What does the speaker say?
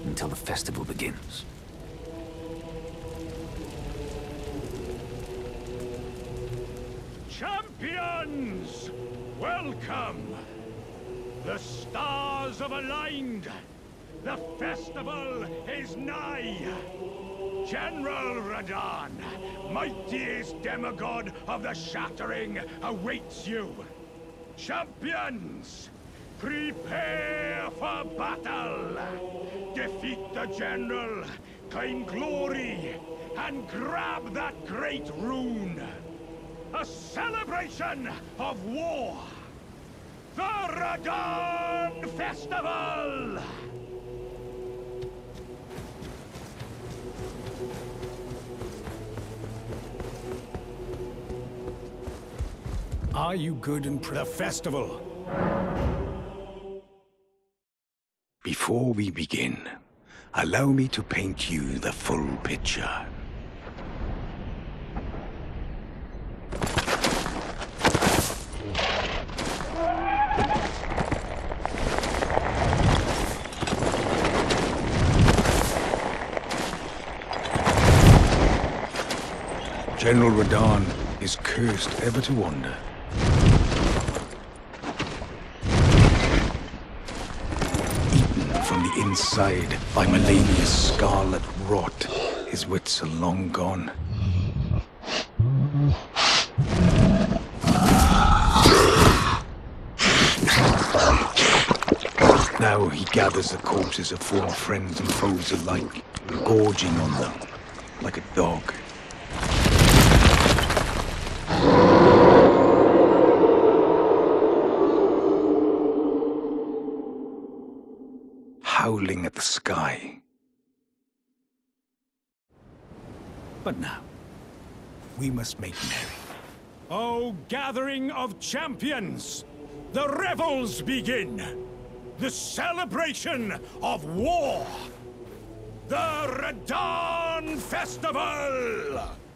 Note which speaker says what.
Speaker 1: until the festival begins.
Speaker 2: Champions! Welcome! The stars have aligned! The festival is nigh! General Radahn, mightiest demigod of the Shattering, awaits you! Champions! Prepare for battle! Defeat the General, claim glory, and grab that great rune! A celebration of war! The Radahn Festival!
Speaker 3: Are you good and the festival?
Speaker 4: Before we begin, allow me to paint you the full picture. General Radahn is cursed ever to wander. Eaten from the inside by Malenia's scarlet rot, his wits are long gone. Now he gathers the corpses of former friends and foes alike, gorging on them like a dog. Howling at the sky.
Speaker 3: But now, we must make merry.
Speaker 2: O gathering of champions! The revels begin! The celebration of war! The Radahn Festival!